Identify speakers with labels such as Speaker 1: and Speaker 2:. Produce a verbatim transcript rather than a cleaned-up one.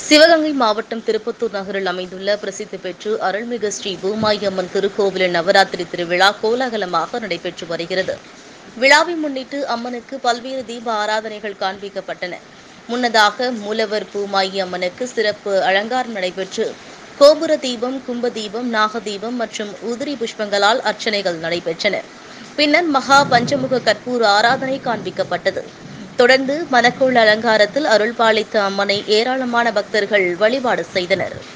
Speaker 1: சிவகங்கை மாவட்டம் திருப்பத்தூர் நகரில் அமைந்துள்ள பிரசித்தி பெற்று அருள்மிகு ஸ்ரீ பூமாயி அம்மன் திருக்கோவிலின் நவராத்திரி திருவிழா கோலாகலமாக நடைபெற்று வருகிறது. விழாவை முன்னிட்டு அம்மனுக்கு பல்வேறு தீப ஆராதனைகள் காண்பிக்கப்பட்டன. முன்னதாக மூலவர் பூமாயி அம்மனுக்கு சிறப்பு அலங்காரம் நடைபெற்று கோபுர தீபம், கும்ப தீபம், நாக தீபம் மற்றும் உதிரி புஷ்பங்களால் அர்ச்சனைகள் நடைபெற்றன. பின்னர் மகா பஞ்சமுக கற்பூர ஆராதனை காண்பிக்கப்பட்டது. தொடர்ந்து மணக்கோள் அலங்காரத்தில் அருள்பாலித்த அம்மனை ஏராளமான பக்தர்கள் வழிபாடு செய்தனர்.